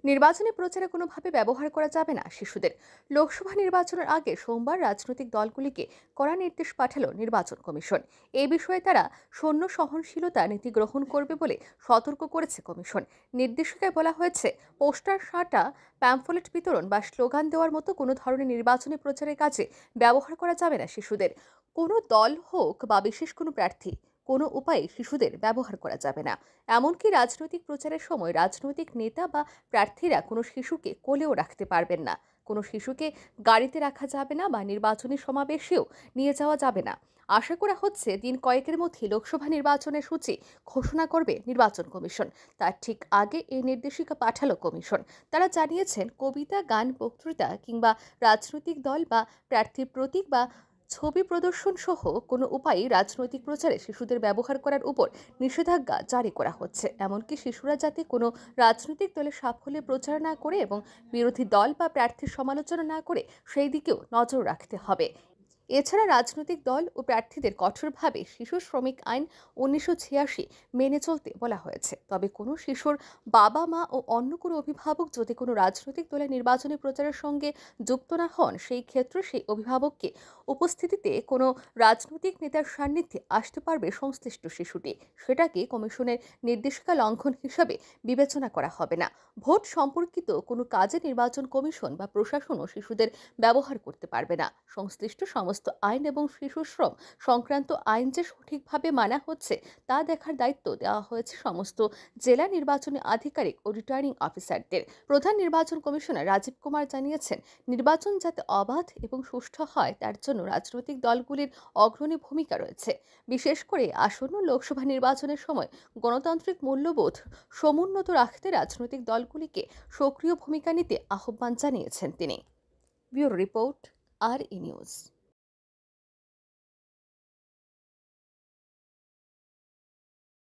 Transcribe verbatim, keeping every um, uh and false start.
নির্বাচনী প্রচারে কোনোভাবে ব্যবহার করা যাবে না শিশুদের। লোকসভা নির্বাচনের আগে সোমবার রাজনৈতিক দলগুলিকে কড়া নির্দেশ পাঠালো নির্বাচন কমিশন। এই বিষয়ে তারা শূন্য সহনশীলতা নীতি গ্রহণ করবে বলে সতর্ক করেছে কমিশন। নির্দেশিকায় বলা হয়েছে, পোস্টার সাঁটা, প্যাম্ফলেট বিতরণ বা স্লোগান দেওয়ার মতো কোনো ধরনের নির্বাচনী প্রচারের কাজে ব্যবহার করা যাবে না শিশুদের। কোনো দল হোক বা বিশেষ কোনো প্রার্থী, কোনো উপায়ে শিশুদের ব্যবহার করা যাবে না। এমনকি রাজনৈতিক প্রচারের সময় রাজনৈতিক নেতা বা প্রার্থীরা কোনো শিশুকে কোলেও রাখতে পারবেন না। কোনো শিশুকে গাড়িতে রাখা যাবে না বা নির্বাচনী সমাবেশেও নিয়ে যাওয়া যাবে না। আশা করা হচ্ছে দিন কয়েকের মধ্যে লোকসভা নির্বাচনের সূচি ঘোষণা করবে নির্বাচন কমিশন। তার ঠিক আগে এই নির্দেশিকা পাঠালো কমিশন। তারা জানিয়েছেন, কবিতা, গান, বক্তৃতা কিংবা রাজনৈতিক দল বা প্রার্থীর প্রতীক বা ছবি প্রদর্শন সহ কোনো উপায়ে রাজনৈতিক প্রচারে শিশুদের ব্যবহার করার উপর নিষেধাজ্ঞা জারি করা হচ্ছে। এমনকি শিশুরা যাতে কোনো রাজনৈতিক দলের সাফল্যে প্রচার না করে এবং বিরোধী দল বা প্রার্থীর সমালোচনা না করে সেই দিকেও নজর রাখতে হবে। এছাড়া রাজনৈতিক দল ও প্রার্থীদের কঠোরভাবে শিশু শ্রমিক আইন উনিশশো ছিয়াশি মেনে চলতে বলা হয়েছে। তবে কোনো শিশুর বাবা মা ও অন্য কোনো অভিভাবক যদি কোনো রাজনৈতিক দলের নির্বাচনী প্রচারের সঙ্গে যুক্ত না হন, সেই ক্ষেত্রে সেই অভিভাবককে উপস্থিতিতে কোনো রাজনৈতিক নেতার সান্নিধ্যে আসতে পারবে সংশ্লিষ্ট শিশুটি। সেটাকে কমিশনের নির্দেশিকা লঙ্ঘন হিসাবে বিবেচনা করা হবে না। ভোট সম্পর্কিত কোনো কাজে নির্বাচন কমিশন বা প্রশাসনও শিশুদের ব্যবহার করতে পারবে না। সংশ্লিষ্ট সমস্ত আইন এবং শিশু শ্রম সংক্রান্ত আইন যে সঠিকভাবে মানা হচ্ছে তা দেখার দায়িত্ব দেওয়া হয়েছে সমস্ত জেলা নির্বাচনী আধিকারিক ও রিটার্নিং অফিসারদের। প্রধান নির্বাচন কমিশনার রাজীব কুমার জানিয়েছেন, নির্বাচন যাতে অবাধ এবং সুষ্ঠু হয় তার জন্য রাজনৈতিক দলগুলির অগ্রণী ভূমিকা রয়েছে। বিশেষ করে আসন্ন লোকসভা নির্বাচনের সময় গণতান্ত্রিক মূল্যবোধ সমুন্নত রাখতে রাজনৈতিক দলগুলিকে সক্রিয় ভূমিকা নিতে আহ্বান জানিয়েছেন তিনি। Bureau report, R E news.